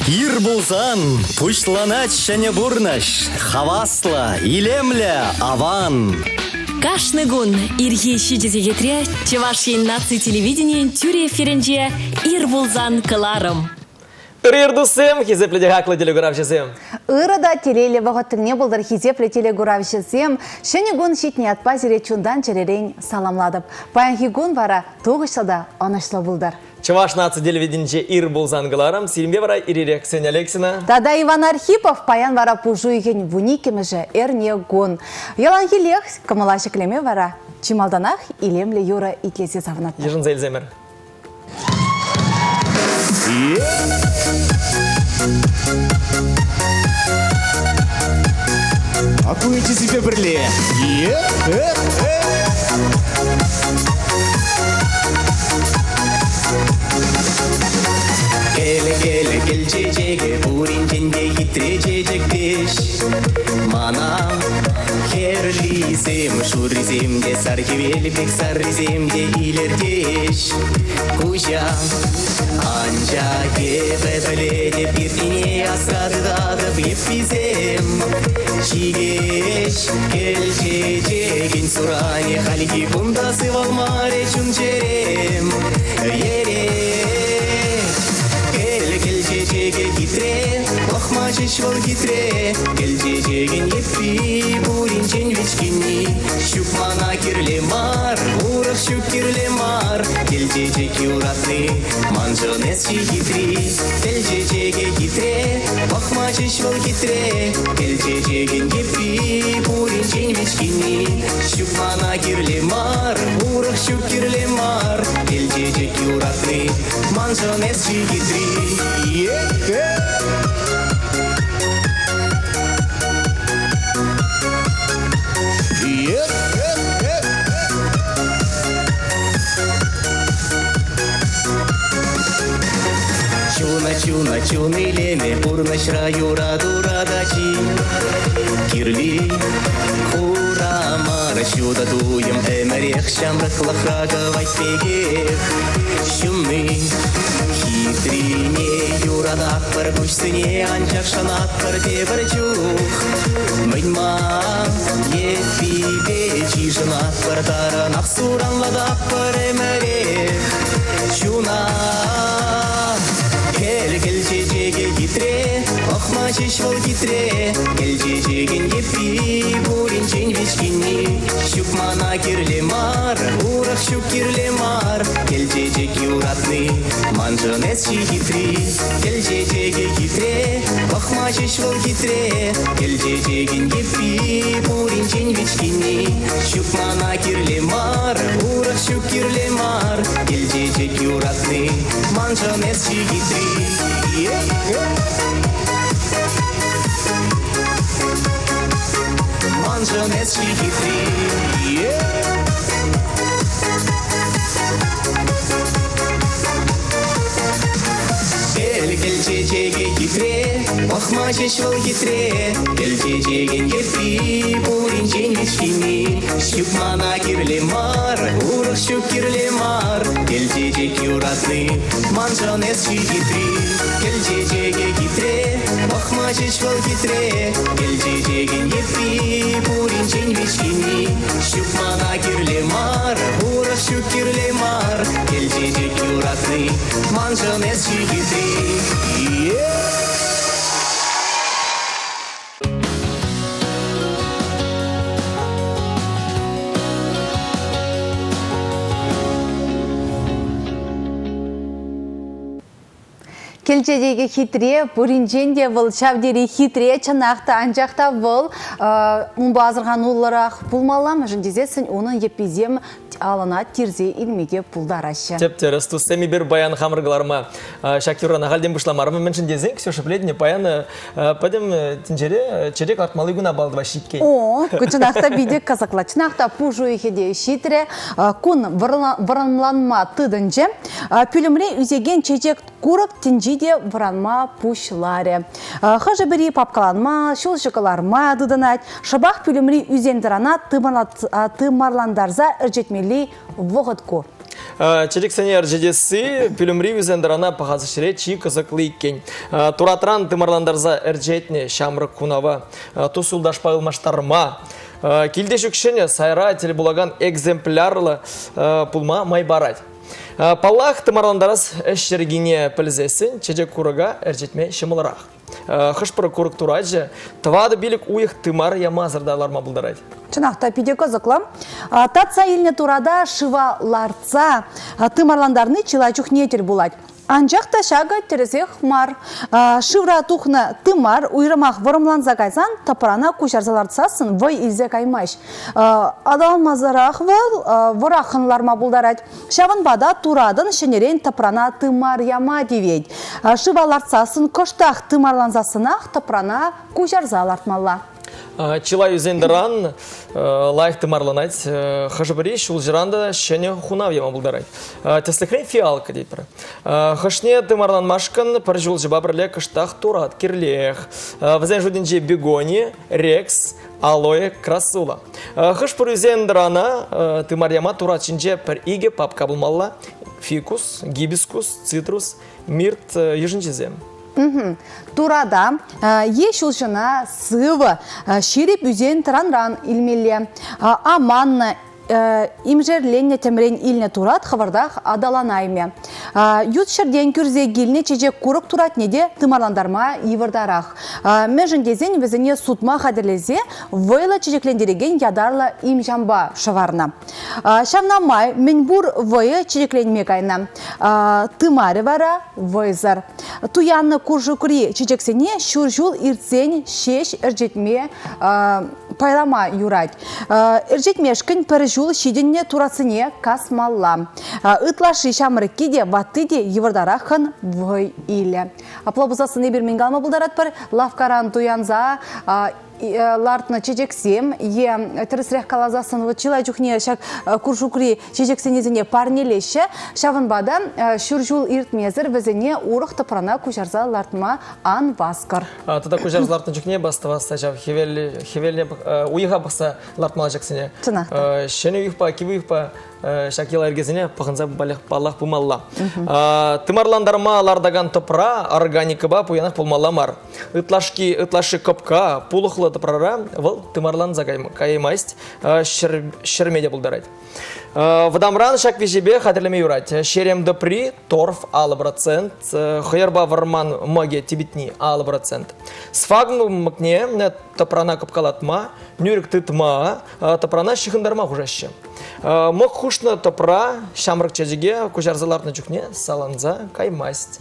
Ир булзан, пушланач шәне бурнаш, хавасла, илемля, аван. Кашны гун ирге шидезе кетре, Чевашин наци телевидение тюре эфиринже ир булзан кыларым. Ирдусем, хизепледе хаклы телеграфчысем. Ирада телеле вағыттың не болдыр хизепле телеграфчысем, шыны гун шитне атпа зире чундан черерен саламладып. Паянхи гун вара тоғышсада анышлы болдыр. Чеваш наци телевидение ир булзан кыларым, силимбе вара ирирек Ксения Алексина. Тада Иван Архипов паян вара пужу иген вуникемеже эрне гун. Яланхи лех камалашы клеме вара чималданах илемле юра итлесе савнат. Ежин зельземер. Акуйте себе брле. Gele gel çiçeğe burin cenge gitre çiçek deş Mana herlisem şurrizemde sarkiveli pek sarrizemde ilerdeş Kuşa anca gebedalede bir dine asradı da bifizem Çigeş gel çiçeğin surani halki bunda sıval mare çunçerem Гитре, охмачи швал гитре, гельдежеген епи, буринчен вечкини, щупмана кирлемар, урах щуп кирлемар, гельдежек юратны, манжонесчи гитри, гельдежеге гитре, охмачи швал гитре, гельдежеген епи, буринчен вечкини, щупмана кирлемар, урах щуп кирлемар, гельдежек юратны, манжонесчи гитри. Чуна леме бурнаш раю раду радачи Кирли хура мара шуда дуем эмерех шамрак лахрага вайтпегех Шумны хитрине юрада пар гушсыне анчак шанат пар дебар чух Мыйма епибе чижанат пар таранах суранлада пар эмерех Чуна Гел чечеге гитре, охмачи швал гитре, гел чечеген епи, буринчен вечкини, щупмана кирлемар, урах щуп кирлемар, гел чечек юратны, манжонесчи гитри, гел чечеге гитре, охмачи швал гитре, гел чечеген епи, буринчен вечкини, щупмана кирлемар, урах щуп кирлемар, гел чечек юратны, манжонесчи гитри. Манжонесчи хитри Гел чечеге хитре, охмачи швал хитре Гел чечеген епи, буринчен вечкини Щупмана кирлемар, урах щуп кирлемар Гел чечек юратны, манжонесчи хитри Гел чечеге хитре, охмачи швал хитре Гел чечеген епи, буринчен вечкини Щупмана кирлемар, урах щуп кирлемар Гел чечек юратны, манжонесчи хитри Келчедегі хитре, буринженде выл, шавдері хитре, чанақта, анжақта выл, мұнба азырған оларақ пулмалам, жындезесін, оның епизем алына тирзе илмеге пулдар ашы. Тептеріс, тұстеми бір баян хамырғыларыма Шакиру нағалден бұшламарымы мен жындезен, Ксюша біледіне баяны падем тінжере черек артмалы күна балдыва шиткен. О, күчінақта бейдек казақла, чынақта пужу ехеде шитре, күн варанланма тыдынже, пүлімре үзеген чечек курық тінжиде варанма пушларе. Хажы бірі папкаланма, шулшықыларма дыдынат, шабақ пүлімре үзендірана тымарландарза үржетмелі вғытку. Чедексенер жедесі пүлімри үзендірана пағазышыре чи қызықлы екен. Туратран тымарландарза әржетіне шамрық кунава, тусулдаш пағылмаштарма. Келде жүкшіне сайра телебулаган экземплярлы пулма майбарать. Паллах тымарландарыз әшшергене пілзесін чедек курыга әржетме шымылырақ. Хышпыры курык турайжы, твады билік уйық тымар ямазырдаларма бұлдарайды. Чынақта пиде козықлы. Татса еліне турада шыва ларца тымарландарны чила чухнетер булать. Анжақта шага терезех мар. Шывра тухна тымар уйрымақ вырымланза кайсан тапырана кушарзаларцасын вой илзе каймаш. Адалмазарақ выл вырақынларма бұлдарайды. Шавын бада турадын шенерен тапырана тымар яма девейд. Шыва ларцасын көштақ тымарланзасынақ тапырана кушарзалартмалла. Чила юзендеран лайх тымарланать, хажбари шул жиранда шене хунав яма бұлдарайды. Теслихрен фиалка дейпір. Хашне тымарланмашкан пар жул жыба бірле кыштақ турат, кирлех. Вазен жуденже бегони, рекс, алоэ, красула. Хашпыр юзендерана тымар яма турат чинже пар иге папка бұлмалла. Фикус, гибискус, цитрус, мирт ежінчезем. Турада еш ұлшына сывы шереп үзен транран илмелі аманны имжерленне темрен илне турат хавардах адаланайме. Ют шерден күрзе гилне чечек курык турат неде тымарландарма ивырдарах. Межіндезен візіне сутма хадерлезе войла чечеклендереген ядарла имжамба шаварна. Шавнамай менбур войы чечекленме кайна. Тымары вара войзар. Туянны куржукри чечексене шуржул ирцен шеш эржетме пайлама юрать. Эржетмешкін пәржул шиденне турасыне касмалла. Ытлашы шамырыки де ватты де евардарахын вой иле. Аплабузасын ебір менгалма бұлдарат бір лавкаран туянза лартна чечексем, тересрех калазасын чилай чухне шак куржукри чечексенезіне парнелеші, шавынбада шүржул иртмезір візіне урық тапырана күшарза лартма ан васкар. Туда күшарза лартна чухне бастываса жав хевелне уйға бақса лартмала жаксыне. Шені уйықпа, киві уйықпа шакила әргезіне пағынза балақ бұмалла. Тымарландарма лардаган топра органика ба пуянақ бұлмаламар. Ытлашы көпка пулықлы топрара выл тымарланза каймайст шермеде бұлдарайды. Вадамран шак вежебе хатерлеме юрать. Шерем допри, торф, алыбрацент, хайырба варман маге тибетни, алыбрацент. Сфагну макне топрана капкалатма, нюрик тытма, топрана шихындарма хужаще. Мок хушна топра, шамрак чазиге, кужарзаларна чухне, саланза, каймасть.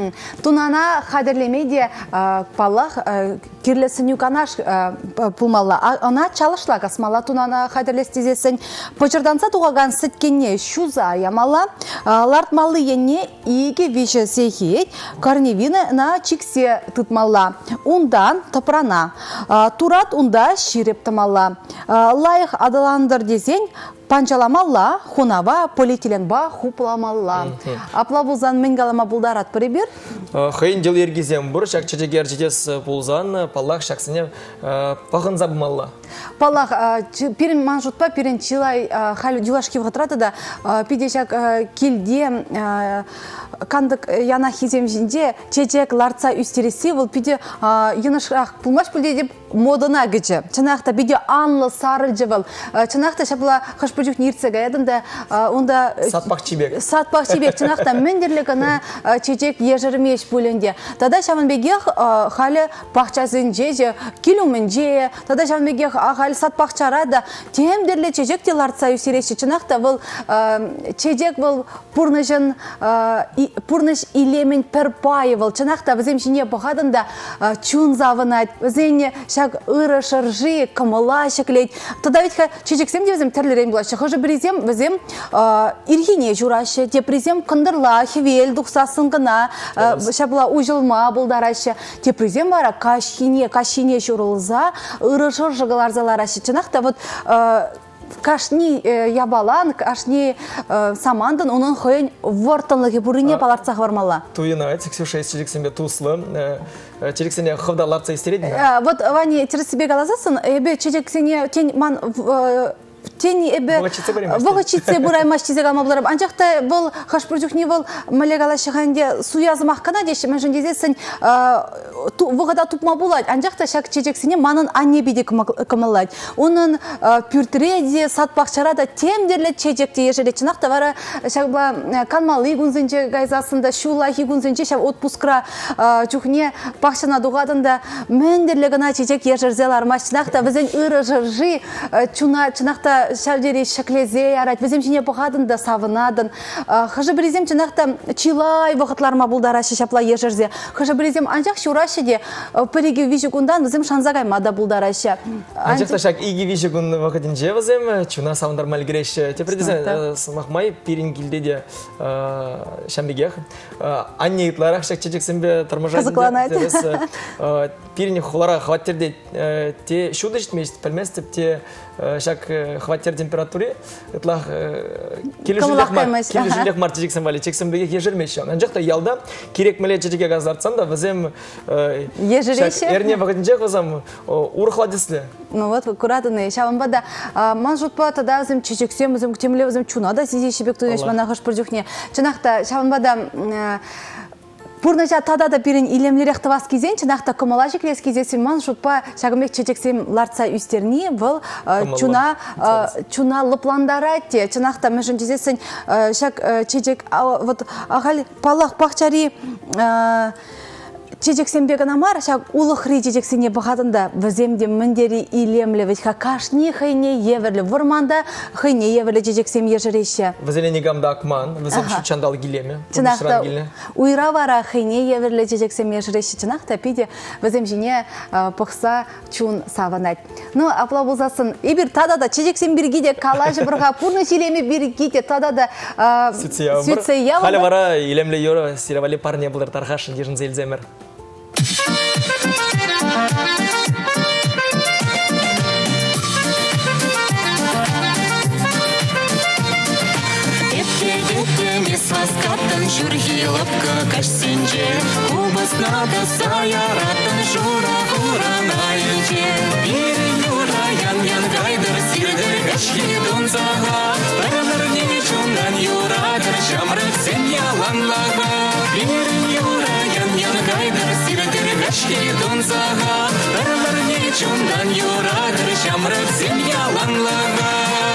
Тунана хатерлемеде палах кирлесін юканаш пулмалла. Она чалышла касмала тунана хатерлестезесін. Почерданса туғаган сіткенне шуза ямала, лартмалы ене иге виші сехет, корневины на чиксе тытмалла. Ундан топрана. Турат унда ширеп тамалла. Лайық адаландыр дезен, панчаламалла, хунава, полиэтиленба, хупламалла. Аплабузан менгалама булдарат прибир? Хайын дел ергезем бұр, шак чечегер жетес пулзан, паллах шаксыне пағын забымалла. Паллах, перен манжутпа, перен чилай халі дюлашки вғатраты да, пидешак келде кандык яна хизем жинде, чечек ларца үстересі, бұл пиде енашрақ пулмаш пүлде деп модына гычы. Чынақта биде анлы сары жывыл. Чынақта шапыла қашпыжук нерце гаядында, онда... Сатпақ чибек. Сатпақ чибек. Чынақта мендерлігіна чечек ежірмеш бөлінде. Тада шамын бегех халі пақчасын жеже, келумен же. Тада шамын бегех халі сатпақ чарада. Темдерлі чечек те ларца үстересі. Чынақта бұл чечек бұл пұрныш илемен пәрпайывыл. Чынақта візем жіне бұғадында чун завынат. Візене шак ыры шыржи, кымыла шеклейд. Тада ведь чечексем де візем тәрлерен бұлашы. Хыжы бірізем візем ирхине журашы. Тепризем кындырла, хевел, дұқсасын гына, шабыла ұжылма бұлдарашы. Тепризем бара кашине журылза, ыры шыржығыларзаларашы. Чынақта вот кашни ябалан, кашни самандын, onun хойын вортынлығы бұрыне паларцақ бармала. Туйына, тексюша чечексембе туслы, чечексене хывда ларца истереді? Вот, вани, тересібе қалазасын, чечексене тен ман тени эбе вогочице бураймаш тизег алмаблар. Анжакта был хашпурдюхни был малегала шаханде суязмах кана деш мәжен дезесен вогада тупма булат. Анжакта шак чечексине манын аннебиде кымылат. Onun pürtреде сатпакчарада темдерле чечекте ежеле чынакта бара шакба канмалы гунзенче гайзасында шулахи гунзенче шак отпускра чухне пакчана дугадында мендерле гана чечек ежерзелар машнакта безен ырыжыржы чуна чынакта шавдери шаклезе ярат безем чине похадында савынадын хыжы брезем чынакта чилай вакытларма булдара шапла ежерзе хыжы брезем анжак шурашыде переге вижигундан безем шанзагай мада булдараша анжакта шак иги вижигун вакытынче безем чуна савындар малгреш тепердезе смахмай пирингилде шамбегех анне итларак шак чечексембе тормажат пирин хулара хваттерде те шудышт месяц пельместеп те шак хваттер температуре итлах кележулек мар чечексем вали чексембеге ежермеші анжакта ялда керек меле чечеге газартсам да везем ежереше эрне вакытынче кызам урхладыслы. Ну вот аккуратно шавамбада манжутпа тада везем чечексем везем темле везем чунада сизи шибек туеш манахаш пурдюхне чынакта шавамбада Пурнажа тада да бирин илемлерек тывас кизен, чынакта кымалажы крес кизесин ман шутпа шагымек чечексем ларца үстерни, был чуна лыпландара те, чынакта мәжін жезесін шаг чечек, вот ағал палақ пақчари чечексембе гынамар, шак улықри чечексене бұғадында віземде міндері илемлі, ведь хакашни хайне еверлі, вұрманда хайне еверлі чечексем ежіреше. Візелені гамда акман, візем шучандал гилеме. Чынақта уйра вара хайне еверлі чечексем ежіреше. Чынақта пиде візем жіне пықса чун саванайд. Ну, апла болзасын, ебір тада да чечексем біргеде калажы бірға пұрны шилеме біргеде тада да сүтсея Халі вара илемлі йоры сиравали парне бұлыр тархашын ежін зелземер. Саскаттан жүргелапка кашсенже Кубаснада саяраттан жура хуранайынже Бирин юра ян гайдар сирдір гашки дунзаға Барларне чундан юрадыр жамрак сен яланлаға Бирин юра ян гайдар сирдір гашки дунзаға Барларне чундан юрадыр жамрак сен яланлаға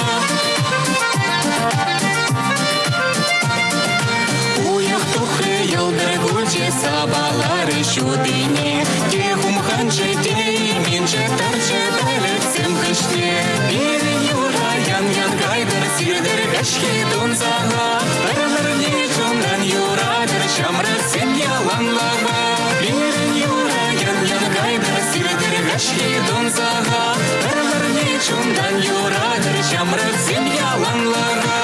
Сабалары шудыне, кехум ханче дей, минче тарче бәліксім кіште. Берін юра ян гайдар сирдір гашки дунзаға, Барларне чундан юрадыр шамрак сен яланлаға. Берін юра ян гайдар сирдір гашки дунзаға, Барларне чундан юрадыр шамрак сен яланлаға.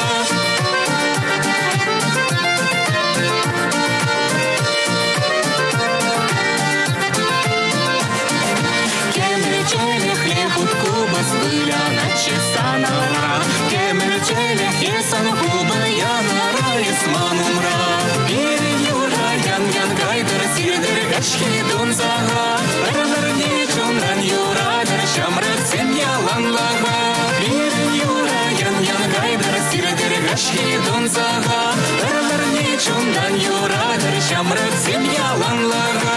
Санара, кемерчеле хесан куба янара исманумра. Берин юра ян гайдар сирдір гашки дунзаға, Барларне чундан юрадыр шамрак сен яланлаға. Берин юра ян гайдар сирдір гашки дунзаға, Барларне чундан юрадыр шамрак сен яланлаға.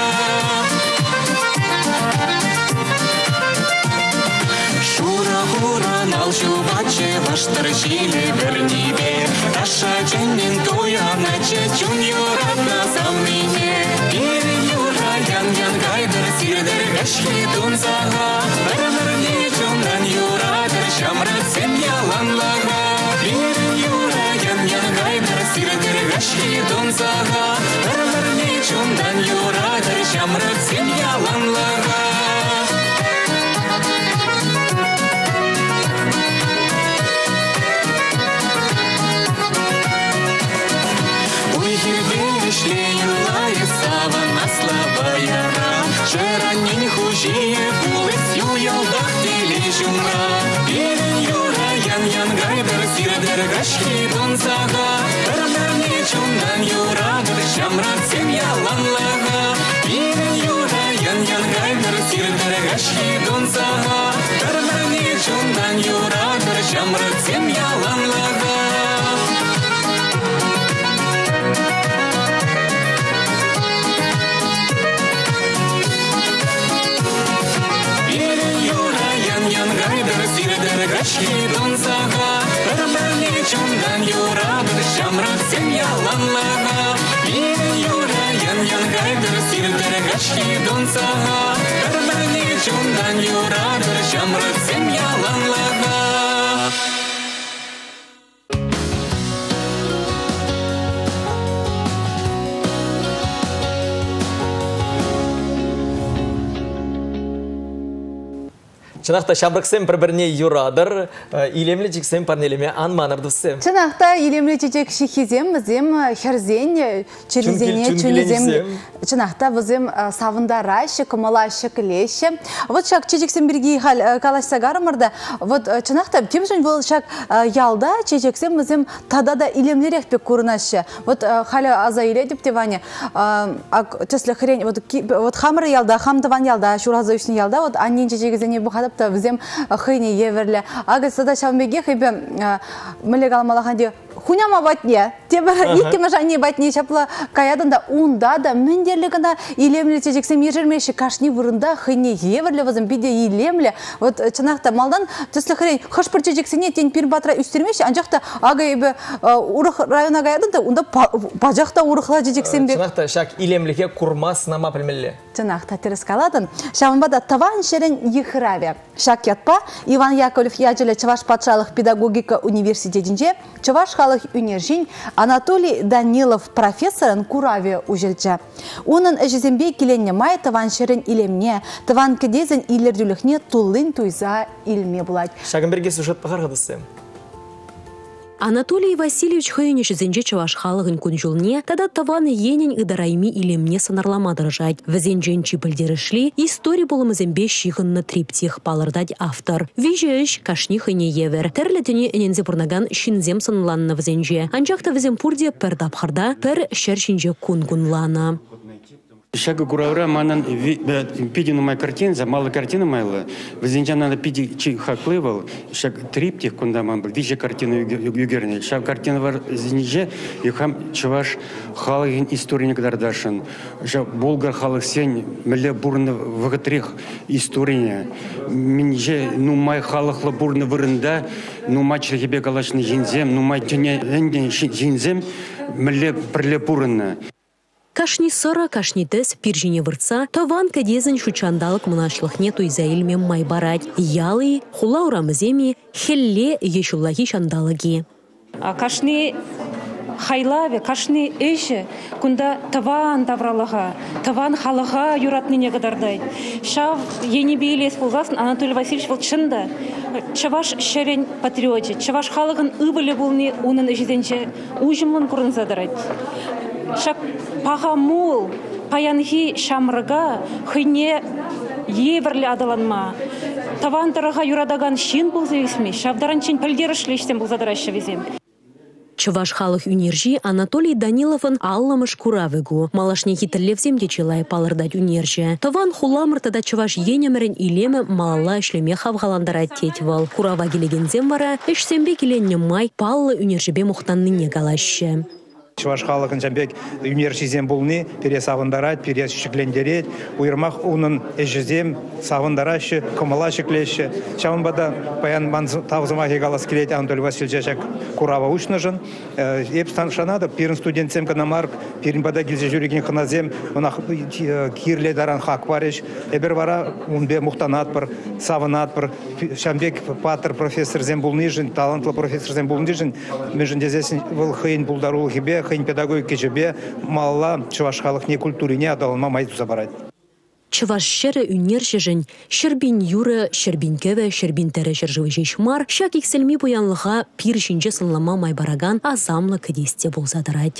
Алшубаче ваштар жили вернибе, Таша ченнин туяначе чун юратна саммине. Берин юра ян гайдар сирдір гашки дунзаға, Барларне чундан юрадыр шамрак сен яланлаға. Берин юра ян гайдар сирдір гашки дунзаға, Барларне чундан юрадыр шамрак сен яланлаға. Шераннин хужие булыс юялдах теле жумра. Берин юра ян гайдар сирдір гашки дунзаға, Барларне чундан юрадыр шамрак сен яланлаға. Берин юра ян гайдар сирдір гашки дунзаға, Барларне чундан юрадыр кашки донсага, бір-бірне чоңдан юрадыр, шамрак сен яланлага. Юра, ян гайдыр, сирдір кашки донсага, бір-бірне чоңдан юрадыр, шамрак сен яланлага. Чынақта шабрықсем бір-біріне юрадыр, илемлі жексем парнелеме анманырдысым. Чынақта илемлі жек шихизем, бізем херзен, чүнізене. Чынақта бізем савындара, шықымала, шықылеші. Вот шак чечексем бірге калашса гарымырда. Вот чынақта темжін бұл шак ялда чечексем бізем тадада илемлерек бек көрінашы. Вот халі аза иле деп деване. Төслі хрен, вот хамыры ялда, хамдыван ялда, шураза үшін ялда, вот аннен чечегізене бұқадып візем хыйне еверлі. Ағы сада шамбеге хыйбе мүлік алмалағанде хуняма батне, тебір иккімі жане батне шапла каядында онда да міндерлігіна илемлі тежексем ежермеші кашни бұрында хыйне еверлі візім биде илемлі. Вот чынақта малдан төслі хырен хышпыр тежексене тен пир батыра үстермеші, анжақта ағы ебі ұрық района каядында, онда бажақта ұрықла тежексем бек. Чынақта шак илемліге курма сынама пілмелі. Чынақта терес каладын. Шамбада таван шерен ехыраве. Шак ятпа Иван Яковлев яджелі Чуваш патшалық педагогика университетінде Чуваш халық үнержин Анатолий Данилов профессорын кураве ужелчі. Оның әжізембе келенне май таван шерен илемне, таван кедезін илерділіхне тулын туйза илме бұлайды. Шагын берге сюжет пағарғадысы. Анатолий Васильевич хыйнеш зенже Чуваш халығын күнжулне, тада таваны енен ыдарайми илемне санарламадыр жайд. Візенжен чипілдерішли, история болымызембе шиғынны триптих палырдад автор. Вижеш кашни хыйне евер. Терлетіне энензе бұрнаган шинзем санланны візенже. Анжақта візем пурде пір дапхарда, пір шершінже күнгунлана. Шага кураура манан пидину май картин, за малая картина майла. Везенчан надо пиди чи хаклывал, шаг триптих кунда ман был, вижу картину югерни. Шаг картина вар зенже, и хам Чуваш халыгин историк дардашин. Шаг болгар халык сень, меле бурны вагатрих история. Минже ну май халыхла бурны вырында, ну май чрехебе галашны жинзем, ну май тюня жинзем, меле приле бурны. Кашни сыра, кашни тес, пиржине вырца, таван кадезін шучандалық мұнашлықне туйза илмен май барать. Ялы, хула урамыземи, хелле ешуллахи шандалыги. Кашни хайлаве, кашни эші, кунда таван тавралаға, таван халыға юратныне қадардай. Шав ені бейлес болғасын Анатолий Васильевич был чында. Чаваш шерен патриоте, чаваш халығын ыбылы болны оның әжізенше ұжымын құрын задарайды. Шак пағамул, паянхи шамрыға, хыне еверлі адаланма. Тавантырыға юрадаган шин бұл зевесме, шавдаран чин пілдерішлештен бұл задарашы везем. Чуваш халық үнержи Анатолий Даниловын алламыш куравыгу. Малашне хитрлевзем дечелай палырдать үнержи. Таван хуламыртада Чуваш енемерін илемі малала ішлеме хавғаландара тетвал. Курава келегензем вара, ішсембе келенне май паллы үнержібе мұқтанныне галашы. Чуваш халыкын жамбек университетен булны пере савындарат, пере шиклендерет, уйырмақ унын эжізем савындарашы, кымыла шиклеші. Чавынбада паян тавзыма хегалас келет Анатолий Васильевич курава учныжын. Епстан шанады, пирін студентсем канамарк, пирін бада келзе жүреген қыназем, онақ кирле даран хак бареш. Эбер вара унбе мұқтанат бір, савынат бір, шамбек патыр профессор зем булныжын, талантлы профессор зем булныжын, межін дезесін бұл хыйын булдару хибе, хыйын педагогика жебе, малла Чуваш халық не культурине адалынма майду забарайды. Чуваш шері үнержежін, шербин юры, шербин кеве, шербин тәрі жержывы жешмар, шак икселми бұянлыға пир жинже сынлама майбараган азамлы кедесте болзадырайды.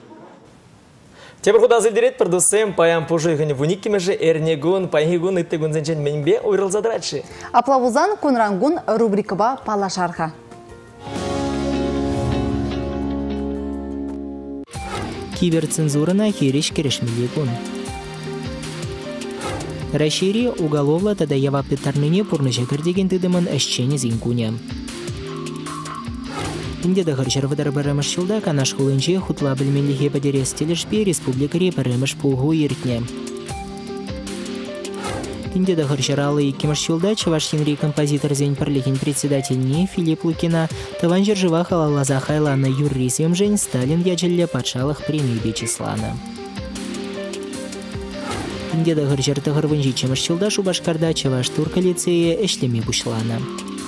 Тебір құда зілдерет бірдусым паян пұжығыны вуниккімежі әрнегун, паянгун, үттегун зенчен менбе ойрылзадырадшы. Аплавузан күнрангун рубрикаба палашарха. Киберцензурына хереш керешмелегун. Рашири уголовла тада явапты тарныне пурныша кірдеген тыдымын әшчені зинкуня. Инде дағыршар вадар барамыш жылда канаш хулынче хутла білменліге бәдерес телешпе республикаре барамыш пулғу ертіне. Инде да хырчаралы кимашчулда чаваш хинри композитор зень парлихин председательни Филипп Лукина таван жержива халалаза хайлана юррисем жень Сталин ячелле патшалых премий Бечислана. Инде да хырчарты хырвынжи чимашчулда Шубашкарда чаваш турка лицее эшлеми бушлана.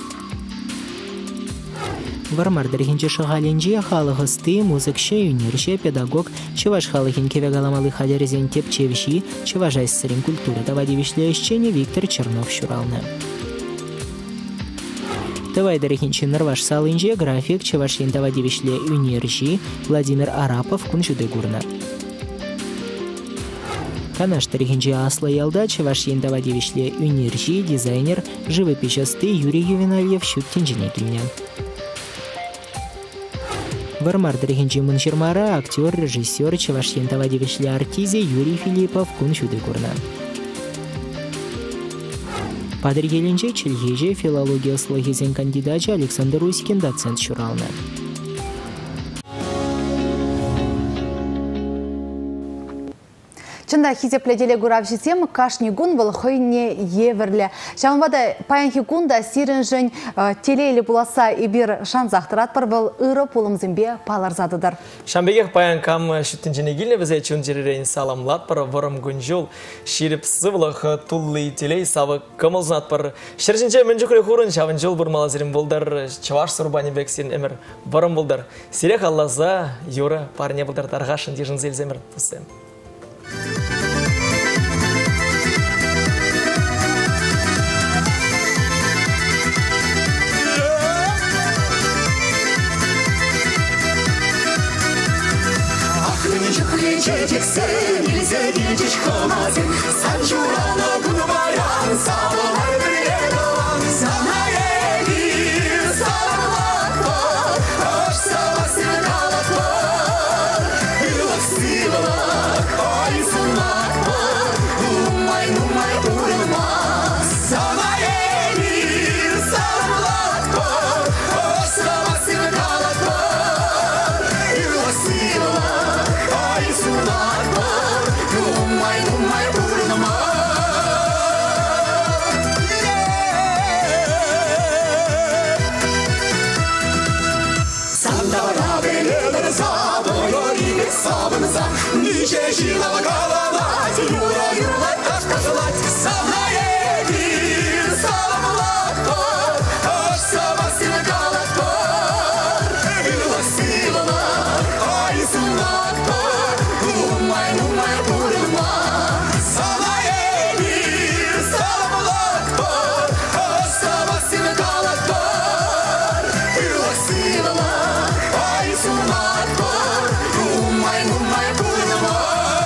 Вармардар хинче шагаленже халыгысты музыкче, юнирче, педагог, чеваш халыхин кевегаламалы хадерзен тепчевщи, чеважай сырин культуры давадивишле ищене Виктор Чернов щуралны. Тавайдар хинче нарваш салынже график, чевашин давадивишле юнирчи, Владимир Арапов кунчуды гурна. Канаштар хинче асла ялда, чевашин давадивишле юнирчи, дизайнер, живописчасты Юрий Ювенальев щут тенжине кильня. Вармардар хинче мунчермара, актер, режиссер, чевашин тавадивишле артизе Юрий Филиппов кунчуды гурна. Падр еленче чельеже филология слогизен кандидача Александр Руськин доцент щуралны. Чында хизепледеле гуравжитем кашни гун был хойне еверле. Шамвада паянхи гунда сирен жень телейле буласа и бир шанзахтырат бар был ыры пулым зимбе паларзадыдар. Шамбегех паян кам шүттінжіне гилне візе чун жеререйн саламлат бар варым гунжул ширип сывлах туллы телей савы кымылзнат бар. Шержінче мүнжікре хурын шавын жыл бұрмалазырым болдар чаваш сұрбани бексен әмір варым болдар. Сирек аллаза юры парне болдар тарғашын дежін зелземір тұсы. Çekse bilse gülcüş komazın Sancurana bunu bayan sağlar bile dolan Sana yedir sarılak var Hoş savasın kalak var Yılak sıvılak ay sunmak var Numay uyulmaz Sana yedir sarılak var Hoş savasın kalak var Yılak sıvılak ay sunmak var Numay uyulmaz Sandara belir sabır İlik sabınıza Nice şilava kalalat Yula taş katılat Sana yedir salamlat var Hoş sabasını kalat var Yula sivalar ay sunmak var Numay uyulmaz Sana yedir salamlat var Hoş sabasını kalat var Yula sivalar ay sunmak var Numay uyulmaz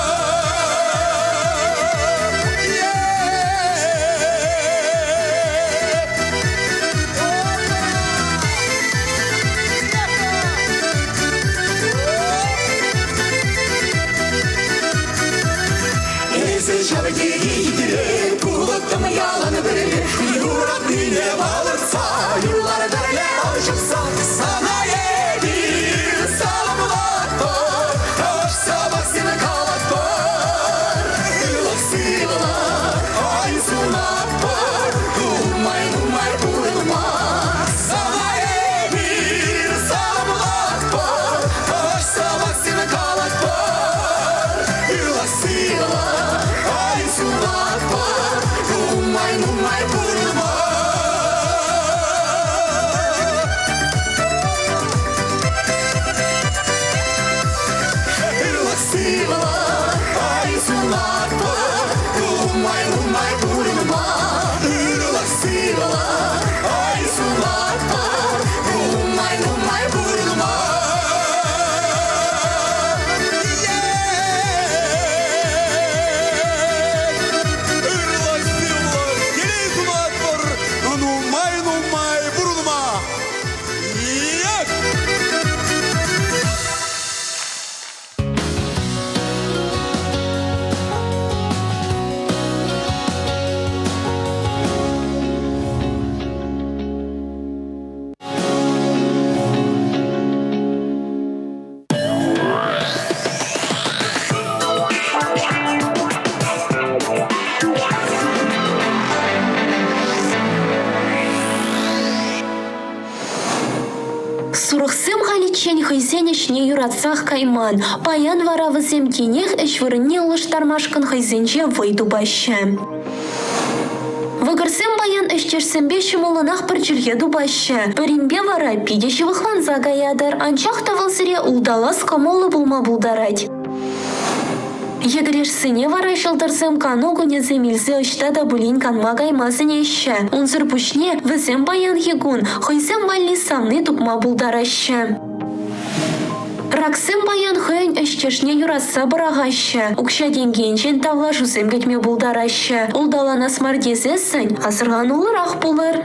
Ese şabeki gidilir Kulaktamı yalanı verir Yurak dine bağırsa Yıllara derle alışıpsa Sana yedir salamlat var Hoş sabahsını kalat var Yılak sıvılar ay sunmak var Numay uyulmaz Sana yedir salamlat var Hoş sabahsını kalat var Yılak sıvılar ay sunmak var Numay uyulmaz хайзенешне юратсах кайман. Паян вара візем денег әшвірінне ұлыштармашқын хайзенже вайду башы. Вăгырсем баян эшчерсембе шымылынах пірчілге дубашы. Бірінбе вара пидеші вăхланса гаядыр. Анчах тавылсыре улдалас комолы булма булдарать. Егерешсене вара шылдырсем каногу не земилзе ышта да булин канма гаймазыне ещі. Унзыр пушне візем баян егун, хайзем малли самны тупма булдарашы. Раксем баян хойн эшчешне юратса барагашы. Укша денгенчен тавла жусем кетме булдарашы. Улдалана смардезесін, асырған улырақ булыр.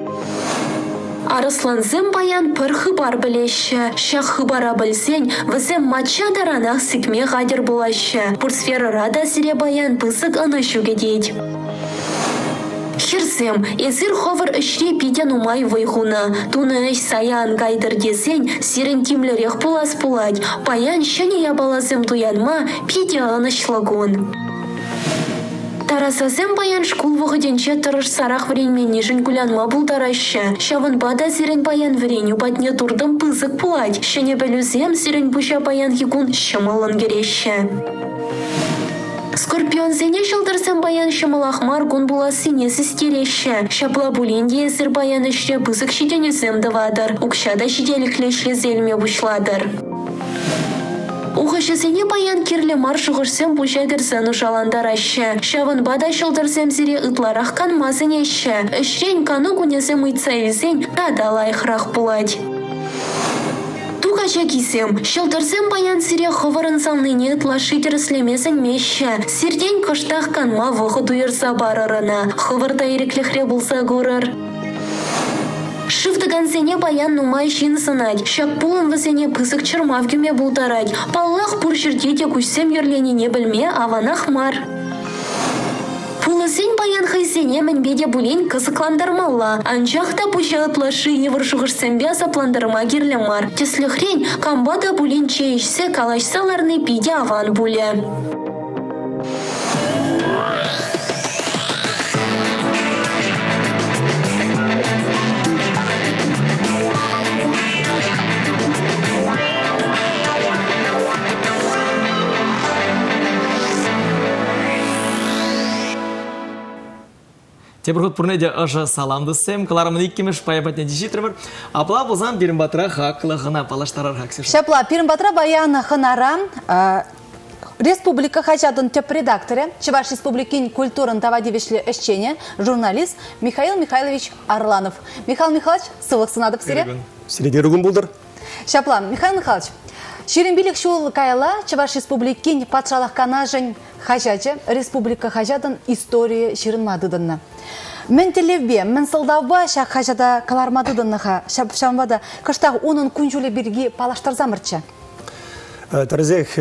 Арысланзем баян пір хыбар білеші. Шақ хыбара білсен, візем матча даранақ сікме ғадыр булашы. Пурсфері рада сире баян пысық анышу кедейд. Херсем, езір ховыр үшре пиден умай вайхуна. Туны үш саян гайдыр десен, сирен тимлерек пулас пулать. Паян шыне ябалазем туянма, пиде анышлагун. Тарасазем баян шкул вғыденче тұрыш сарақ времени жын кулянма булдарашы. Шавын бада сирен баян вреню батне турдым пызык пулать. Шыне білузем сирен бұша баян егун шымылын кереші. Скорпион зене шылдырсем баян шымылақ маргун була синесі стереші. Шапла булинде езір баян үшре пызык шиденезем давадыр. Укшада шиделіклешле зелме бушладыр. Ухашысене баян керлі маршығырсем бұжайдырсын ұшаландарашы. Шавын бада шылдырсем зіре ұтларақ канмазынеші. Үшрен кану күнезем ұйтса елзен тадалайқырақ бұлад. Туғаша кисем, шылдырсем баян зіре хывырын салныне ұтлашы деріслемесін меші. Серден қыштақ канма вұғы дуырса барырына. Хывырда ерекліхре бұлса көрір. Шыфтыгансене баян нумай жин сынать. Шак пулын візене пызык чырмав гюме булдарать. Паллах пур жердеде күшсем ерлени не білме, аванах мар. Пулысен баян хайсене мінбеде булен кызыкландармалла. Анчақта пұша ытлашы евыршығырсембе запландарма керлі мар. Тесліхрен камбада булен чейшсе калашсаларны пиде аван буле. Тебірғыт пұрнеде ұжы саламдысым, қыларымын еккемеш паябатне дежитрімір. Апла бұзан берін батыра қақылығына палаштарар қақсеш. Шапла, берін батыра баян хынара Республика Хачадын теп редакторы, Чуваш Республикин культурын тавадивишлі әшчене, журналист Михаил Михайлович Арланов. Михаил Михайлович, сывық сынадып сире? Сиредерігін бұлдыр. Шапла, Михаил Михайлович, Шеренбилік шул кайла Чуваш Республикин патшалық канажын Хачаджы, Республика Хачадын история шерінмадыдынна. Мен телевбе, мен сылдауба шақ Хачада калармадыдынныға, шамбада кыштағы оның күнжулі бірге палаштар замырчы. Таразех,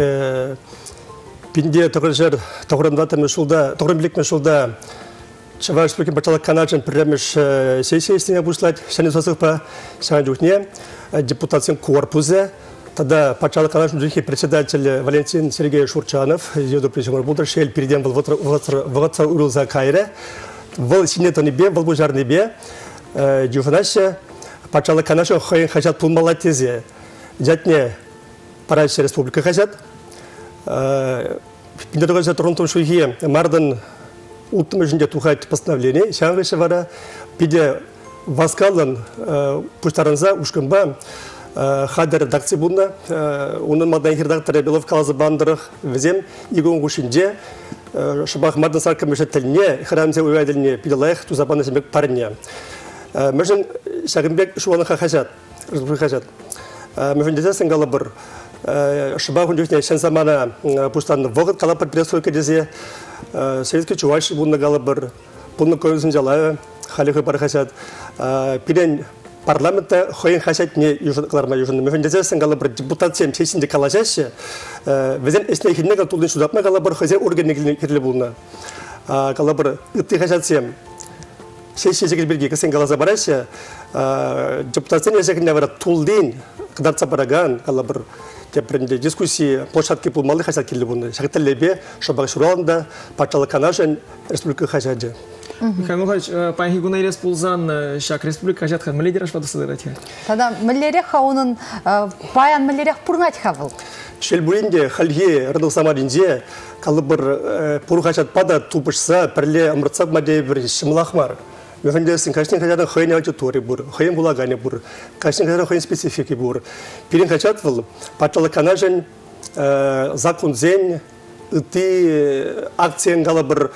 пинде тоғыржар тоғырымдатымы шулда, тоғырымбілікмі шулда Чуваш Республикин патшалық канажын пірреміш сессиясіне бұшлать, шәне сосықпа шаған жүхне, депутациям корпузе. Тогда патшалық канажын жүхе председатель Валентин Сергей Шурчанов, еду присягнул булдыр, шел переден был вғатса урылза кайры. Вол синет онебе, вол бужарнебе, жүханаше патшалық канажын хойын хажат пулмала тезе. Дятне парайшы республика хажат. Пиндерғажа тұрынтым шуге мардын ұлттым жүнде тухайт постановление. Шаңғышы вара пиде васкалын пуштарынза ұшқынба хадер редакция бұнна. Оның мадайын редакторы Белов қалазы бандырық візем егон ғушынде шыбақ мардын сарқы мүшеттіліне, хырамзе уйвайділіне пиделайық тузабаны сенбек парыне. Мүшін шағынбек шуаныға қажат, республика қажат. Мүшін дезесін ғалы бір шыбақ үндекіне шен замана пуштарыны вғыт қала предпредстройка дезе Советский Чуваш бұнны ғалы бір бұнны көзін жалайы халиқы бар қажат. Пирен парламентта хойын хашат не южықларма южынды. Мүхіндезесін ғалы бір депутациям сесінде калажашы, візен әсіне хилнеға тұлдың шудапна ғалы бір хозяй органы керлі бұлына. Ғалы бір ұтты хашатсем сессия жегіл бірге кісен ғалаза барашы, депутациям әсекінде бара тұлдың қыдарца бараган, ғалы бір дискуссии площадки пулмалы хашат келі бұлына. Шағытталебе шабағы шуралында патшалық канажын республика хашаджы. Михаил Михайлович, панхи гунайрес пулзан шак республика жатхан мледераш вадысыдырати. Тогда млерех хаунын паян млерех пурнать хавыл. Шелбуринде халье рыдыл самаринде калыбыр пурхачат пада тупышса перле амрцап маде бір шымлахмар. Мефендесин кашнин хачатын хойне ачы тори бур, хойн булагане бур, кашнин хачатын хойн специфики бур. Пирин хачат выл патчалы канажен законзен ити акциен калыбыр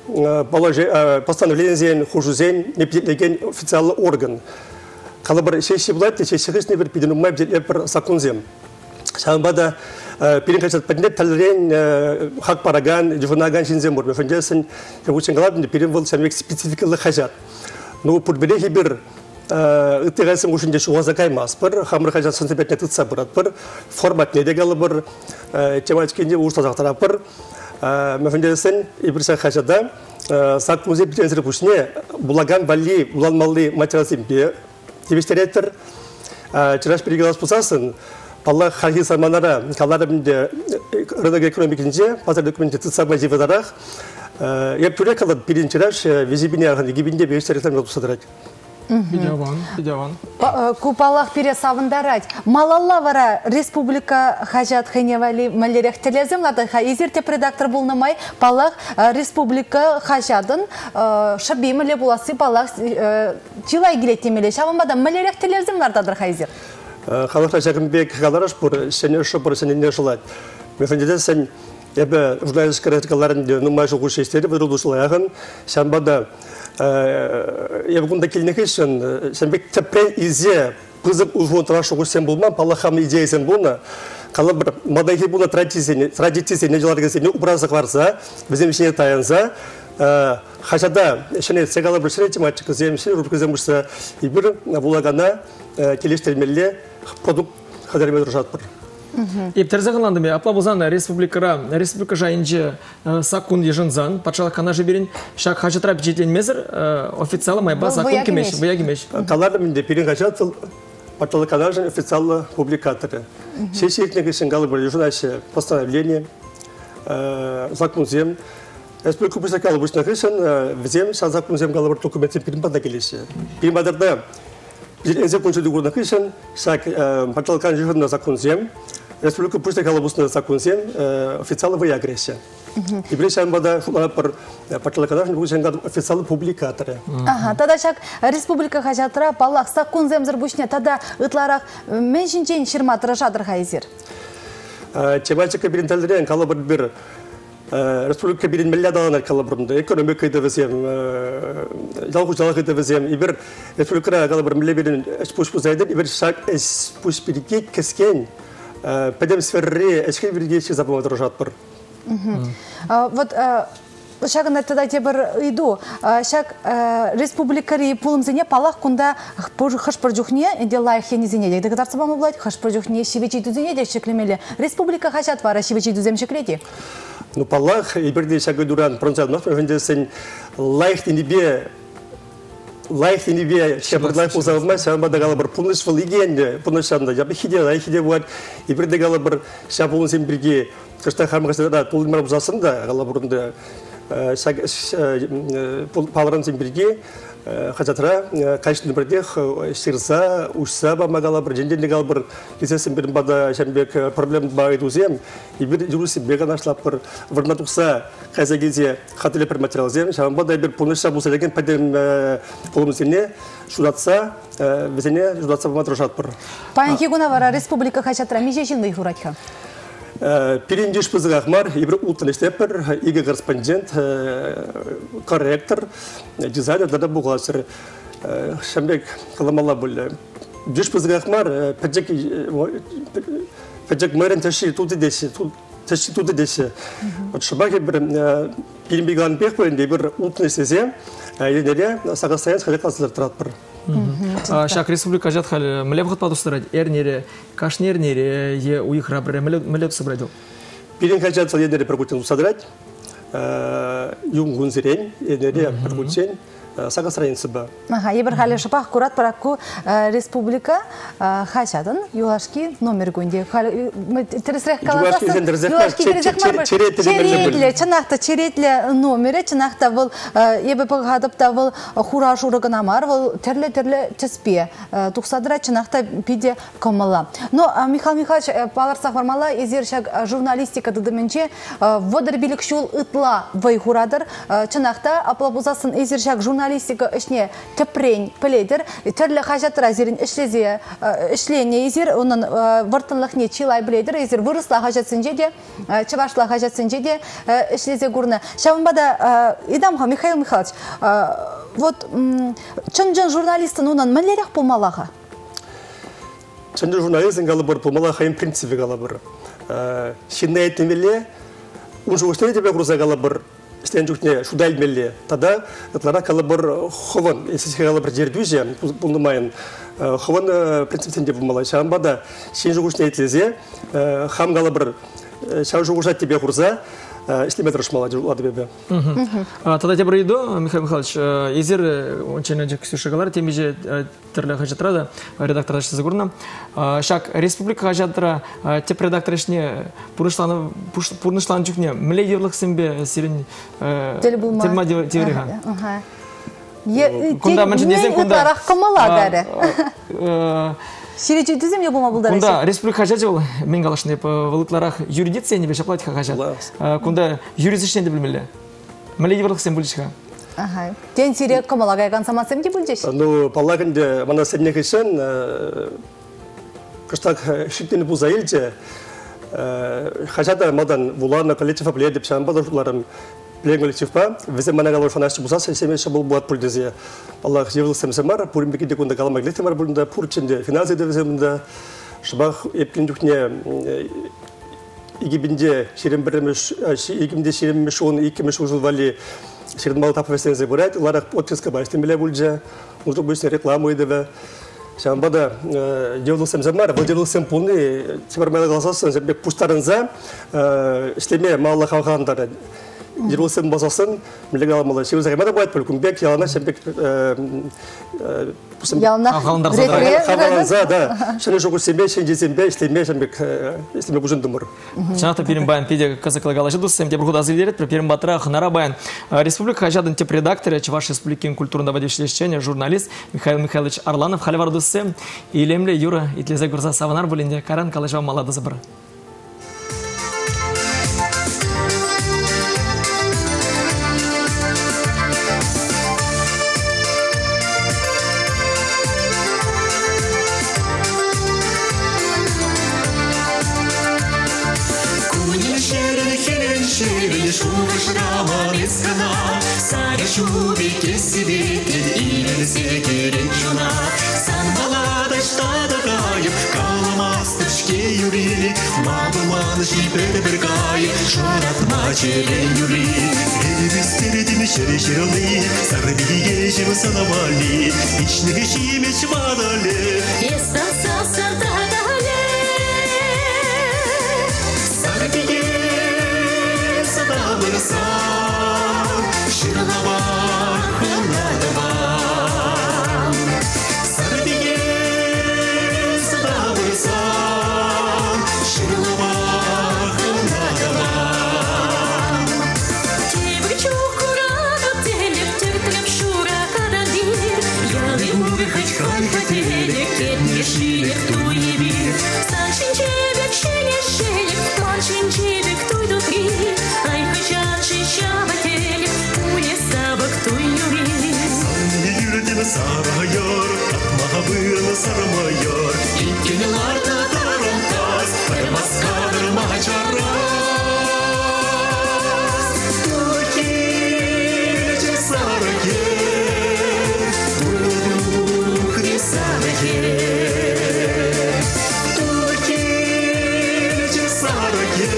постановление хужузен непределен официальный орган. Калыбыр шеши булат, шеши хышны бір пиденумай бдел законзем. Шамбада перенкачат поднять талерен хак параган, джунаган шинзем бур. Мефендесин учен галабин перевел самих спецификалы хажат. Ну пурбелехи бир ытыгайсың ушинде шугаза каймас бір, хамыр хажат сынсыбетне тытса бұрат бір, формат неде галы бір, тематикенде устазақтара бір. Мефендесин ибирса хажада сак музей битензір пушне булаган бали, буланмалы материалсым бе, тевестереттір. Чыраш перегалас пусасын, Палла хархи саманара каларымде рынок экономикинде пазар документе тытсагма живадарах яптуре калат пиринчираш визибине арханы гибинде бейштеректен отусадырать. Видеован. Купалах пересавындарать. Малалла вара республика хажат хеневали малерех телезем лада изерте редактор булнамай палах республика хажадын шабимеле буласы палах чилай гилетемеле шавамада малерех телезем лардадыр хайзер. Халықта жақынбек қалараш бұр, сәне ұшы бұр, сәне не жылайды. Мефендеден сән, ебі журналистік критикаларында нұмай жоғы шестері бұдырылды ұшылаяғын, сән бада, ебі күнда келінекі үшін, сән бек тәппен изе, қызып ұжуын тұра жоғы сән болман, палахам идея сән болна, қала бір мадайхи бұна традиция не жыларға сәне ұбразық варса, бізем ішіне таянса, хашада шене сегала бір шене тематика земші, рубкізем бұшса, ибір бұлагана келештермелі продукт қадарымен тұржат бір. Ептерзағыланды ме, апла бұзан республика жайынжы сакун ежінзан, патшалық қана жіберін, шақ хажытыра бюджеттен мезір, официалы майба сакун кемеш, бұя кемеш. Қаларды менде перен қажат патшалық қана жын официалы публикаторы. Шешекнегі шыңғалы бір ежінашы постановление, закун зем, республика пустакалы бұшына қышын, візем закун зем қалы бір документен перенбада келесі. Перенбадарда Энзе кончили года кышен, шак паталкан животно законзем, республика пусть колобусна законзем, официальная агрессия. И причем бада пар паталкан пусть официальный публикаторы. Ага, тогда шак республика хажатра палах законзем зарбушне, тогда ытларах меньшинчен ширматра жадр хайзер. Тематика беренталдерен колобр бир республика берен миллиардалар калабрында экономика эдевезем жалгы эдевезем ибер республика калабр миллиарден спушпузайды ибер шак спушпирки кескен педем сферре эшке бирге забыма дорожат бар. Вот шагында тогда тебір иду. Шак республикари пулымзене палах кунда хашпар жухне, инде лайх хенезене дегді кадарсы бамы бұлайды, хашпар жухне шивечи дүзене де шеклемелі. Республика хашат вара шивечи дүзем шеклети? Ну, палах, и перед шагой дуран, пронцал, лайх не небе, шепард лайх пулзавмай, шамба дагалабар пулныш вал игенде, пулнышанда, я бы хиде, лайхиде вот, и перед дагалабар шапулын сен бірге, кашта хармагасында пулмар бузасында, галабурында, палран сен бірге, хажатра качественный продех сирса ушса бамагала бір женден галбыр кезесін бір бада шамбек проблем байды узем и бір жүрсі бега нашлап бір варнатукса кайса кезде хатыле бір материал зем шамбада бір полныша болса деген падем полымызене шудатса везене шудатса баматрушат бір. Паян хигуна вара республика хачатра меже жылный хуратха. Перендеш пызығақмар, ебір ұлтын істепір, игі корреспондент, корректор, дизайнер, дада бұғасыр. Шамбек қаламала бұл. Деш пызығақмар, пәджек мэрен тәші туды десі. Шабақ ебір перенбегалан пек бөлінде ебір ұлтын істезе, енере сағастайын сқалет асылыр тұрат бір. Шак республика жатхал млебхат падустырать эрнере кашнернере е уихра бре млеб собрать. Перен хачат енере прокутин усадрать, юнгунзерен енере прокутин сага страницы ба. Ебір халі шыпақ курат паракку республика хачадын юлашки номер гөнде. Тересірек қаласасын юлашки керезек марбыр. Черетлі, чынақта черетлі номері, чынақта бұл ебі бұғадыпта бұл хура журығын амар, бұл терлі-терлі чіспе. Тұқсадыра чынақта пиде комала. Но Михаил Михайлович паларсақ бармала, езершак журналистика дыдымынче водыр билік шул ытла вай хурадыр. Чынақта аплабузасын езершак журналистика ішне тепрень піледір. Терлі қажатыра зерін ішлене езер, оның вартынлықне чилай біледір. Езер вырысла қажатсынже де, чывашла қажатсынже де ішлезе көріні. Шабынбада идамға Михаил Михайлович, вот чын-жын журналистын онын мәлерек болмалаға? Чын-жын журналистын ғалы бір болмалаға ең принципі ғалы бір. Шынна етімелі, ұншы өштені тебе құрса ғалы бір істен жүкіне шудал мелі. Тада ұтлара ғалы бір ховын, есесі ғалы бір жердүйже, бұлдымайын. Ховын принциптен де болмалаға. Шабынбада шын жүгішіне етілезе, хам ғалы бір шау жүгішат тебе құрса, İsteme tırışmalar adı bebe. Тогда тебе пройду, Михаил Михайлович, езер очень ксюшагалар, тем же терле хажатрада, редактор Загурна. Шак республика хажатра, те редакторышне пурнышлан чукне, млеевлых сембе сирень тельма теорига. Кунда меньше десен кунда. Сиречи түзем не болма булдар. Кунда республика хажатжыл, мен галашны валытларах юридиция не беш оплатить хажат. Кунда юридичный не билмеле. Млеевлых сем булишка. Ага. Тен сирек камалагай гансама сем ди булжеш. Ну, паллаганде мана сенне кешен кыштак шиктени бузайлже хажата мадан буларна коллектив пледип шамбада жуларым Пленголичевпа, везде манагалор фанашчы бузасы семейші бұл буат пульдезе. Аллах жевілсем семар, пуримбекеде күнді қаламай глетемар бұлында, пурченде финансиде веземінде, шыбақ епкен дүкне игибінде егімде шереммеш он икемеш ұжыл вали шередмалы тапы весензе бұрайд, ларақ подписка баштен біле бұлже, ұжыл бөсіне рекламу едеве. Шамбада жевілсем семар, бұл жевілсем пулны, себармайлы қаласасын, жебек пұштарынза, іштеме малы қалғандары. Жерлесем базасын, милег аламалы. Шеу зағимада байт бұл күнбек, ялана шембек... Ялана қағаланза, да. Шыны жоғы сембе, шен жезембе, іштеме шембек, іштеме бұжын дұмыр. Чанақты перім байын педе қазықлығалы жыдус, сәмде бірғуд азылдерет, перім батыра қынара байын. Республика хажадын теп редакторы, Чуваш Республикин культурында вадевшлешчене, журналист Михаил Михайлович Арланов, халивардусы, илемле Юра, итлезе гурза саванар бұлінде, каран қалыжау малады забыр. Шубе кесибекет илесе керек жона сан балада штада кайып каламастышке юри мабуманы шипеді бір кайып шаратма чере юри ребестерден шерешерли сарбиге жем санавали ичнеге шимеш мадале естаса сардадале сарбиге садалырса Шырлава, хыладава Сарбиге садавырса Шырлава, хыладава Тебір чуқырадып телеп Тертіліп шура кададир Яны урыхать хальхателек Кетне шилек туебир Саншин чебек шелек Маншин чебек туйдукри Ай хачан шишабателек Sarayar, atmahabını sarmayar İlkini larda tarantas, permaskadır maçarras Türkiye sarayar, durduk risarayar Türkiye sarayar,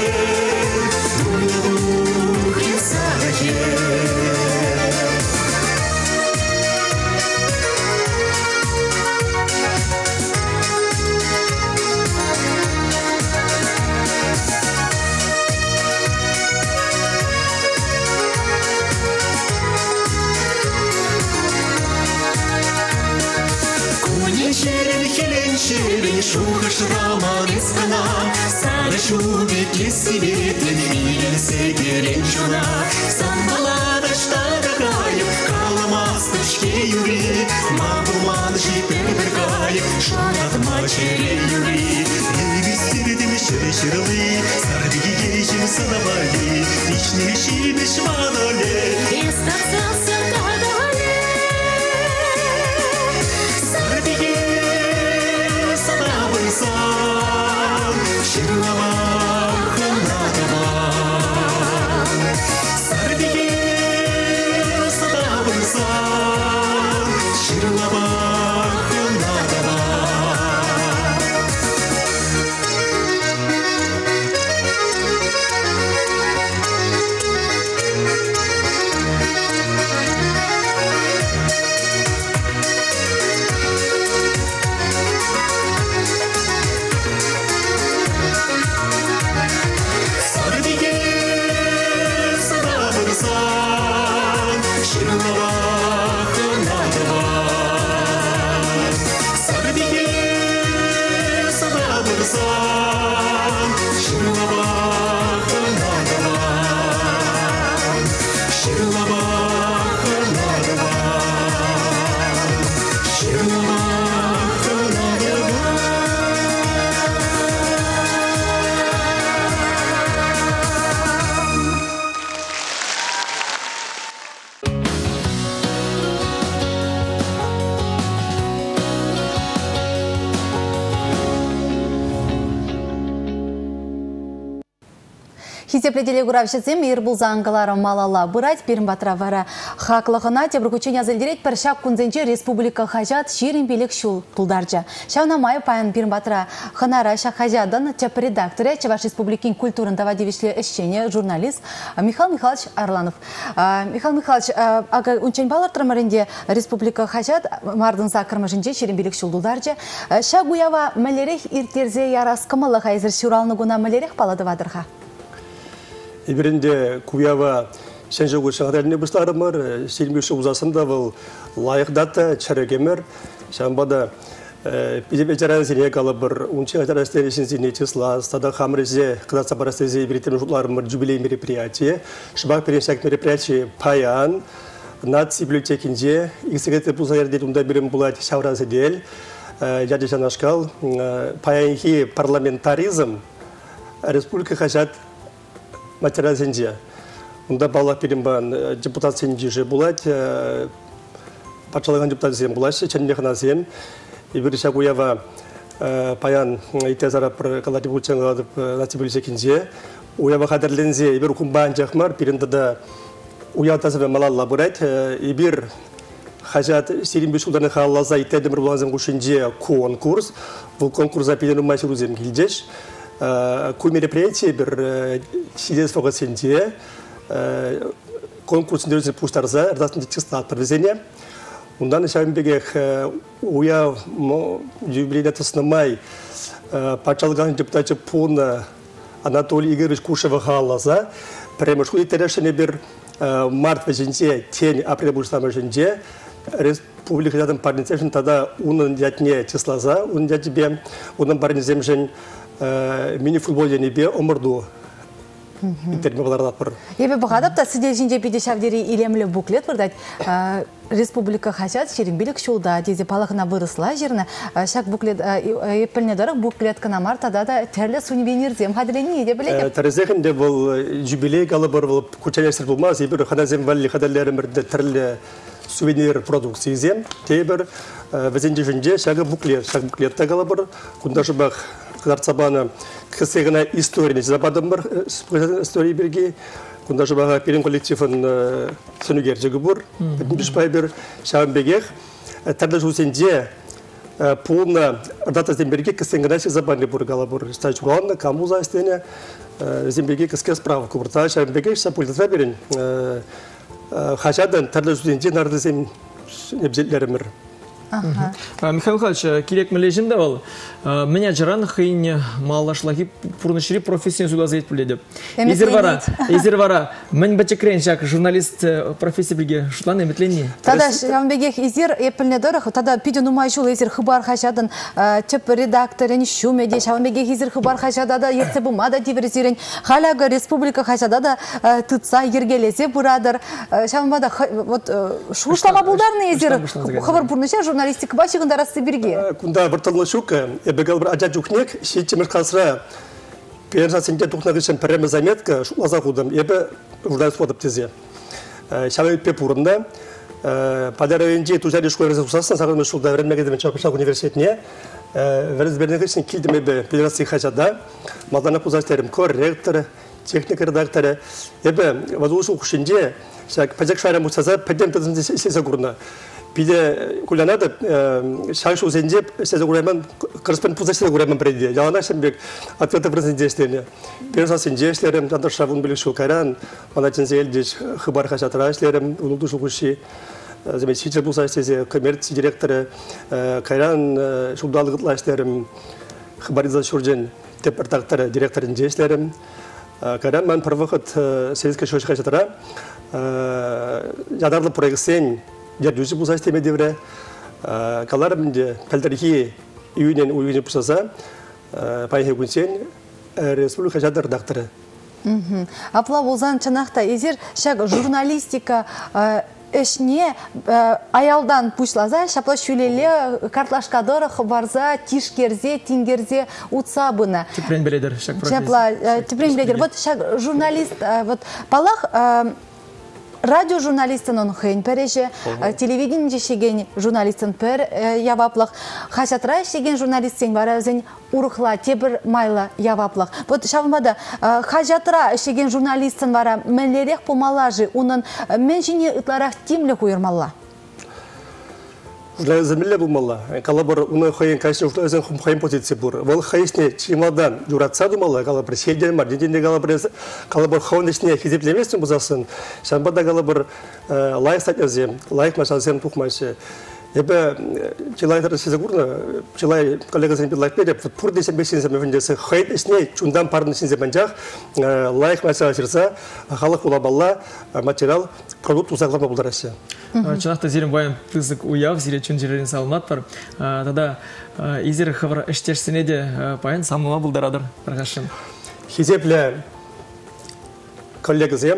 durduk risarayar Шухаш роман искана, сары шубик есеветлен, милесе керен жона. Самбалада штада кайып, каламастып шке юри, мағуман жипер бір кайып, шонатыма чере юри. Левистердім шыры-шырылы, сардығы кешім сынабайы, ичне шимеш мадоле. Естатсасы тадале, сардығы садабырсан, шырлама қанатыма. Сардығы садабырсан, шырлама қанатыма. Хитепледеле гуравшызем ирбул заңғалары малала бұрайт берін батыра вара хақлығына тебір көчен язылдерет піршак күнзенче республика хажат шерін белік шул тұлдаржа. Шауна майы паян берін батыра хынара шақ хажадын теп редакторы Чеваш Республикин культурын давадевишле ішчене журналист Михаил Михайлович Арланов. Михаил Михайлович, ага унчен балар трамаренде республика хажат мардын закырмышынче шерін белік шул тұлдаржа. Шақ уява мәлерек иртерзе ярас кымылы хайзыр шуралны гуна мәлерек палады вадырға. Иберінде куява сенжогу шағдарыне бұстарымыр, селмеші ұзасында бұл лайық дата чәрегемір. Шамбада пизебе жаран зене калы бір унчы ажарастері зене числа, стада хамрезе, қыдатса барастезе ибереттен жұтларымыр юбилей мероприятие. Шыбақ переншак мероприятие паян, над библиотекінде, иксеgeті бұл сайырдет ұнда берім бұлайт шауразы дел. Жады жанашқал, паянхи парламентаризм, республика хажат материал зенде. Онда балақ берембан депутат зенде же булать, патшалыған депутат зен булать, чәнмеқына зен. Ибір шақ уява паян итезара бір қалады бұлчан қаладып натибілі зекенде. Уява қадырлензе ибір күмбан жақмар, берінде да уятазы малалла бұрайт. Ибір хажат серимбе шулданы қалаза итәдімір бұланзен құшынде конкурс. Бұл конкурса педену майсыру зем келдеш. Кой мероприятие бір сидес фогасенде конкурсын дөресін пуштарза ырдасында чистат проведение. Ундан шамбегех уя юбилейда тыснымай пачалган депутаты Пуна Анатолий Игоревич Кушева халаза премешку итерешене бір март веженде тень апрель буштама женде республика рядом парнецешен тогда унын дятне числаза унын дятебе унын парнецемжен мини-футболде небе омырду. Ебе бұғадап та сіздер жинже педе шавдері илемлі буклет бұрдайд. Республика хачат шерін білік шулда дезе палықына вырысла жеріні. Шак буклет епіліне дұрық буклет қанамар тада да тәрлі сунивенерзем қаділені еде білеге? Тәрізекінде бұл жубилей қалы бір бұл күчәнесір болмаз. Ебір қадазем вәлі қадалерімірді тәрлі сувенир продукции зем. Тейбір вәзенде жінде шағы буклетті қалы бір. Күнда жыбақ Кыдарцабана кысыгына история забадым бар история берге кунда жабага перен коллективын сөнүгержеги бур биш пайбер шамбегех тарда жусенде полна дата земберге кысыгына забаны бургала бур стачуанна камуза стене земберге кыска справа курта шамбегех сапульта берен хачадан тарда жусенде нарды зем небзеллеримир Михаил Михайлович, керек мележінде ол, меня жыран хыйне малашлаги пурнышри профессияны суйлазайт біледі. Езір вара, мен бәчекрен жак журналист профессия білге шутлан еметленне. Тада шамбегех езір епіліне дұрық, тада пиден умайшул езір хыбар хашадын тіп редакторын шумеде, шамбегех езір хыбар хашадада ерте бұмада дебірізерін, халяғы республика хашада да тұтса ергелесе бұрадыр. Шамбада шушлама бұлдарны езір хыбар пурныша журналистика башығында расты бірге. Кунда бұртылы шука, ебегал бір ажа жүкнек, шетчемір қасыра персасынке тұқнағышын пәрәмі заметка шулаза қудым, ебі журналист қодып тезе. Шавай пеп ұрында, падаравенде тужари школы резусасын сағырмы шулда вәрінмегедімен Чапышақ университетіне, вәрізберінгі үшін келдім ебі федерации хачада, малдана кузастарым корректоры, техник редакторы, ебі вазуышы ұқышынде, пәжек шайрам ұстаза пәдем тәзімді сесе құрына. Биде кулянады шайшы өзенде сесе құрайман, қырыспен пұза сесе құрайман біреді. Ялана шамбек ответы президенте ештені. Персасынде ешлерім, жандар шавын білік шу кайран, манатензе елдеш хыбар хашатыра ешлерім, ұлылды шуғышы, заместитель бұлса ештезе, коммерция директоры, кайран шулдалығытла ешлерім, хыбариза шуржен департактары директорын ешлерім. Кайран ман правоход сельская шошы хашатыра, ядарлы проекциян Дядюзі бұлса істеме девре, каларымынде пәлдерхи үйінен үйінен бұсаса, пайхе күнсен республика жадар дақтыры. Апла болзан чынақта, езер шақ журналистика ішне аялдан пұшлаза, шапла шүлелі картлашкадоры барза, тишкерзе, тингерзе утса бұны. Тіпрен біледір, шақ профессия. Шапла, тіпрен біледір. Вот шақ журналист, палақ радио журналистын он хейн переше, телевидение шеген журналистын пер яваплық, хашатра шеген журналистен бара өзен урықла, тебір майла яваплық. Вот шавымада хашатра шеген журналистын бара мәлерек помалажы, оның мен жіне ұтларақ тимлі қойырмалла. Журнализмле булмалла. Калабар уны хайын кайсын журнализм хайын позиция бур. Вол хайсне чимадан юратса думалла, калабар селден бар, денден калабар хаундешне хизеплемесін бұзасын. Шамбада калабар лайк статязем, лайк машалзем тухмайшы. Ебе чилайтар сезе гурна, чилай коллегасен бит лайк береп, пур десен бесен мөфендесі хайт исне чундан парын синзе банжақ, лайк машалзерса, халық улабалла материал продукт узаклама булдарасы. Чынақта зерін байын тызық уяв, зере чүн жерерін салынат бар. Тада изер хавар іштешсіне де байын самыма бұлдарадыр, бірғашым. Хизепле коллегазем,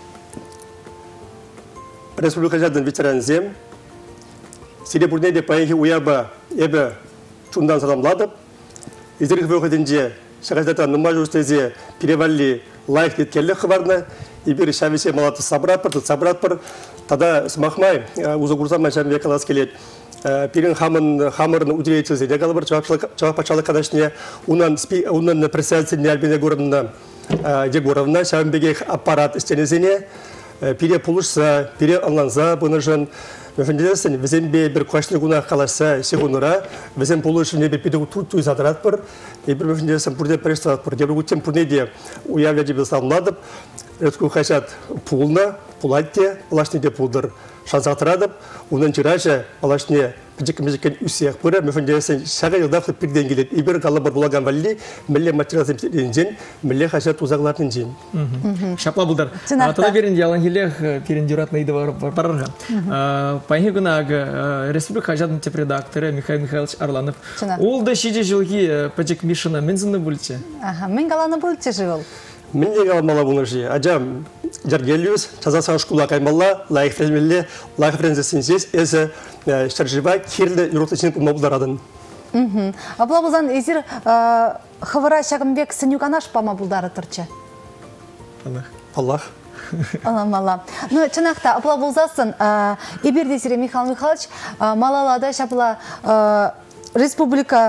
республика жадын ветеранзем, сире бұрнеде пайынхи уяба ебі чундан саламладып, изер хвоқыдынже шағаздата нұма жүрстезе перевалли лайк деткелі хварна, ибір шависе малаты сабрат бір, тада смахмай узагурзамай шам векалас келет. Пирин хамырын удивительный дегал бір чавап пачалы кадашне унан председательный альбине горовна дегоровна шамбегех аппарат истенезине пире пулышса, пире анланза бұнышын Мефендесін, візен бір қуашны күна қаласа сегунура, візен пулышын ебе пиде туй задырат бір, ебір мефендесін пұрде перестават бір, ебір өттен пұрнеде уявля дебе салынадып, Редку хашат пулна, пулатте, палашне де пулдыр шансатырадып, унан жираже палашне пиджек-миджекен үсеяқ бұры, мефендесін шаға елдақлы пирден келет. Ибір қалы бір бұлаган валли, мүлі материалзен жен, мүлі хашат узағларын жен. Шапла бұлдар. Тада берін ялан келех, перін дюратны иді барырға. Пайхи күнағы республика хажадын теп редакторы Михаил Михайлович Арланов. Ол да шеде жылғы пиджек мишына мен зынды бұлче? Мен қаланы бұлче жыл. Мен де қалмала бұны жи. Ажам жаргелюз, жазасаң шкула қаймалла, лайық френзмелі, лайық френзесінсіз, әзі шаржыва керлі юртычын күлма бұлдарадын. Абла бұлдан езір қывыра шағымбек сынюғанаш пама бұлдары тұрчы? Аллах. Мала. Ну, чынақта, абла бұлдасын, ебердесіре Михаил Михайлович, малалада шапла республика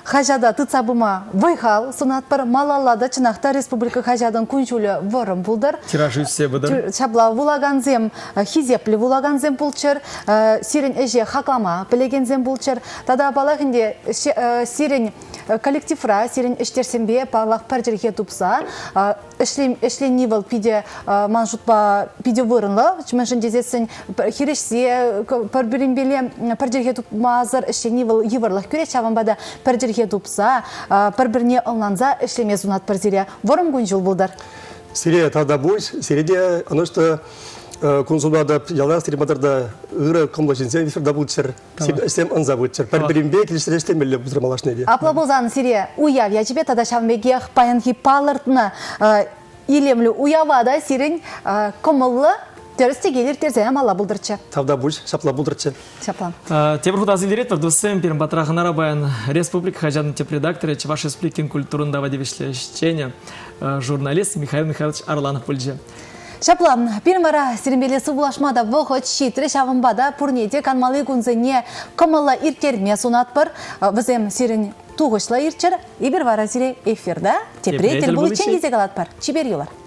хажада тыцабыма вайхал сонатпыр малалада чынақта республика хажадың күнчулі вырым бұлдыр. Тиражы үссе бұдыр. Шабла вулаганзем хизеплі вулаганзем бұлчыр, сирен әже хақлама білегензем бұлчыр. Тада балағынде сирен коллективра, сирен іштерсенбе парлақ пәрдерге тұпса, ішлен невел пиде манжутба пиде вырынлы, чымашын дезесін хирешсе пәрбірінбеле пәрдерге тұпмазыр ішлен невел еварлық көре чаванбада пәрдерге тұпса, пәрбіріне ылнанза ішлеме зунат пәрдере. Вырым күн жыл бұлдар. Сире тада бұй, сиреде, аны что консулада ялан стримадарда ыры комлашинсен виферда бұлчыр, сем анза бұлчыр. Пәрбірінбе келіштірештемелі бұздырмалашнеде. Апла болзаны сире уяв ячебе тада шавмеге паянхи палыртны илемлі уявада сирен комылы терісті келер терзене мала бұлдырчы. Тавда бұй, шапла бұлдырчы. Шаплан. Тебір құдазы директор, дұсым перім батырағынара баян республика хажадын теп редакторы, Чуваш республикин культурында вадевишлещения, журналист Михаил Михайлович Арланов бүлже. Шаплан, пирмара сиренбелесі бұлашмада вғыт шитрі шавынбада пұрнеде канмалы күнзіне комылы иркерме сонатпыр, візем сирен туғышла ирчір, ибір вара сире эфирда тепретел бұл чен кезек алатпар. Чибер юлар.